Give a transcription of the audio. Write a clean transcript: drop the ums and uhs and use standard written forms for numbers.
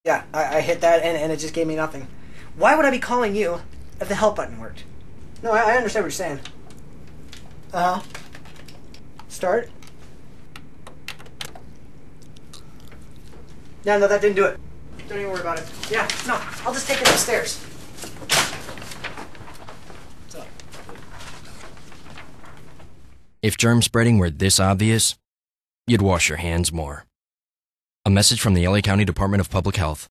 Yeah, I hit that and it just gave me nothing. Why would I be calling you if the help button worked? No, I understand what you're saying. Uh-huh. Start. Yeah, no, that didn't do it. Don't even worry about it. Yeah, no, I'll just take it upstairs. What's up? If germ spreading were this obvious, you'd wash your hands more. A message from the LA County Department of Public Health.